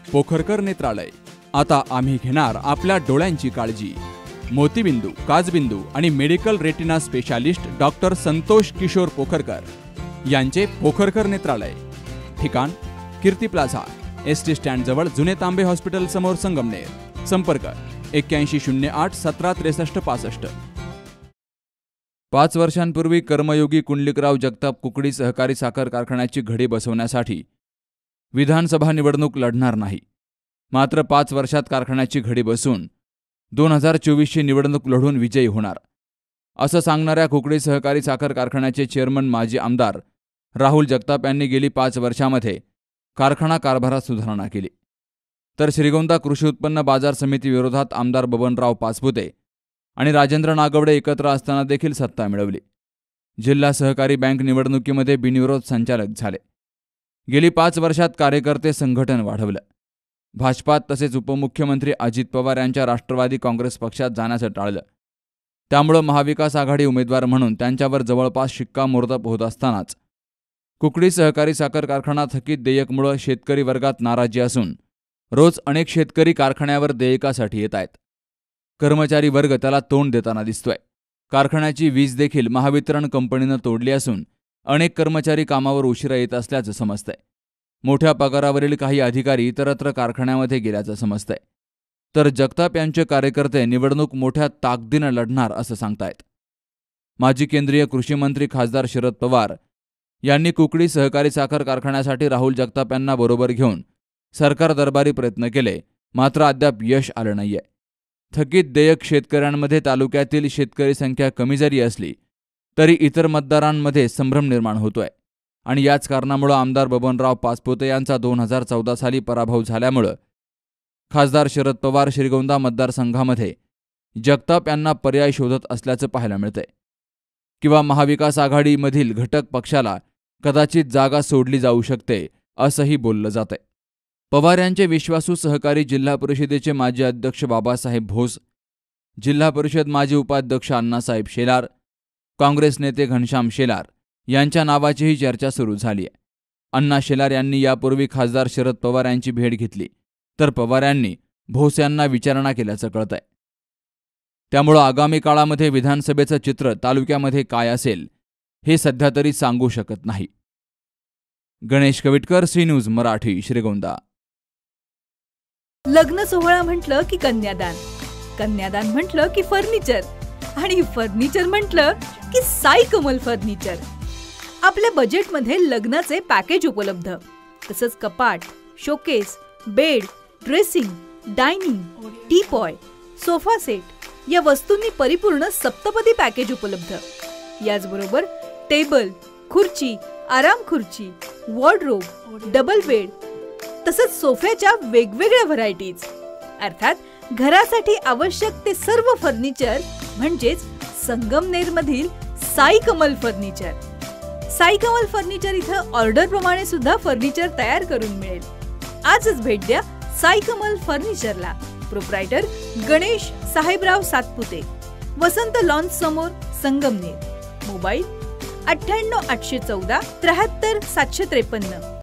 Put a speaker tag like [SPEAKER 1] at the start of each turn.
[SPEAKER 1] पोखरकर नेत्रालय। आता आम्ही घेणार आपल्या डोळ्यांची काळजी। मोतीबिंदू, काचबिंदू आणि medical retina specialist doctor Santosh Kishor Pokharkar यांचे पोखरकर नेत्रालय। ठिकाण कीर्ती प्लाझा, एसटी स्टँड जवळ, जुने तांबे हॉस्पिटल समोर, संगमनेर। संपर्क 8108 1763 65। 5 वर्षांपूर्वी कर्मयोगी कुंडलिकराव जगताप कुकडी सहकारी साखर कारखान्याची घडी बसवण्यासाठी विधानसभा निवडणूक लढणार नाही, मात्र 5 वर्षात कारखान्याची घडी बसवून 2024ची निवडणूक लढून विजयी होणार असं सांगणाऱ्या कुकडी सहकारी साखर कारखान्याचे चेअरमन माजी आमदार राहुल जगताप यांनी गेली 5 वर्षांमध्ये कारखाना कारभारात सुधारणा केली। तर श्रीगोंदा कृषी उत्पन्न बाजार समिती विरोधात आमदार बबनराव पाचपुते आणि राजेंद्र नागवडे एकत्र असताना देखील सत्ता मिळवली। जिल्हा सहकारी बँक निवडणुकीमध्ये बिनविरोध संचालक झाले। गेली 5 वर्षात कार्यकर्ते संघटन वाढवलं। भाजपात तसेच उपमुख्यमंत्री अजित पवार यांच्या राष्ट्रवादी काँग्रेस पक्षात जाण्याचं टाळलं। त्यामुळे महाविकास आघाडी उमेदवार म्हणून त्यांच्यावर जवळपास शिक्कामोर्तब होत असतानाच कुकडी सहकारी साखर कारखाना थकीत देयकमुळे शेतकरी वर्गात नाराजी असून रोज अनेक शेतकरी कारखान्यावर देयकासाठी येत आहेत। कर्मचारी वर्ग त्याला तोंड देताना दिसतोय। कारखान्याची वीज देखील महावितरण कंपनीनं तोडली असून अनेक कर्मचारी कामावर उशिरा येत असल्याचं समजतंय। मोठ्या पगारावरील काही अधिकारी इतरत्र कारखान्यामध्ये गेल्याचं समजतंय। तर जगताप यांचे कार्यकर्ते निवडणूक मोठ्या ताकदीनं लढणार असं सांगतायत। माजी केंद्रीय कृषी मंत्री खासदार शरद पवार यांनी कुकडी सहकारी साखर कारखान्यासाठी राहुल जगताप यांना बरोबर घेऊन सरकार दरबारी प्रयत्न केले, मात्र अद्याप यश आलं नाहीये। थकीत देयक शेतकऱ्यांमध्ये तालुक्यातील शेतकरी संख्या कमी जरी असली तरी इतर मतदारांमध्ये संभ्रम निर्माण होतोय आणि याच कारणामुळे आमदार बबनराव पाचपुते यांचा 2014 साली पराभव झाल्यामुळे खासदार शरद पवार श्रीगोंदा मतदारसंघामध्ये जगताप यांना पर्याय शोधत असल्याचं पाहायला मिळतंय। किंवा महाविकास आघाडीमधील घटक पक्षाला कदाचित जागा सोडली जाऊ शकते असंही बोललं जातंय। पवार यांचे विश्वासू सहकारी जिल्हा परिषदेचे माजी अध्यक्ष बाबासाहेब भोस, जिल्हा परिषद माजी उपाध्यक्ष अण्णासाहेब शेलार, काँग्रेस नेते घनश्याम शेलार यांच्या नावाचीही चर्चा सुरू झाली आहे। अण्णा शेलार यांनी यापूर्वी खासदार शरद पवार यांची भेट घेतली, तर पवार यांनी भोस यांना विचारणा केल्याचं कळतंय। त्यामुळं आगामी काळामध्ये विधानसभेचं चित्र तालुक्यामध्ये काय असेल हे सध्या तरी सांगू शकत नाही। Ganesh Kavitkar, C news Marathi, Shrigonda.
[SPEAKER 2] लग्न सोहळा म्हटलं की कन्यादान, कन्यादान म्हटलं की फर्निचर आणि फर्निचर म्हटलं की साई कमल फर्निचर। आपल्या बजेटमध्ये लग्नाचे पॅकेज उपलब्ध, तसंच कपाट, showcase, bed, dressing, dining, teapoy, sofa set या वस्तूंनी परिपूर्ण सप्तपदी पॅकेज उपलब्ध। याचबरोबर टेबल, खुर्ची, आराम खुर्ची, वॉर्डरोब, डबल बेड तसंच सोफ्याच्या वेगवेगळ्या व्हरायटीज, अर्थात घरासाठी आवश्यक ते सर्व फर्निचर म्हणजेच संगमनेरमधील साई कमल फर्निचर। साई कमल फर्निचर इथं ऑर्डर प्रमाणे सुद्धा फर्निचर तयार करून मिळेल। आजच भेट द्या साई कमल फर्निचरला। प्रोप्रायटर गणेश साहेबराव सातपुते, वसंत लॉन्स समोर, संगमनेर। मोबाईल 98 814 73 753।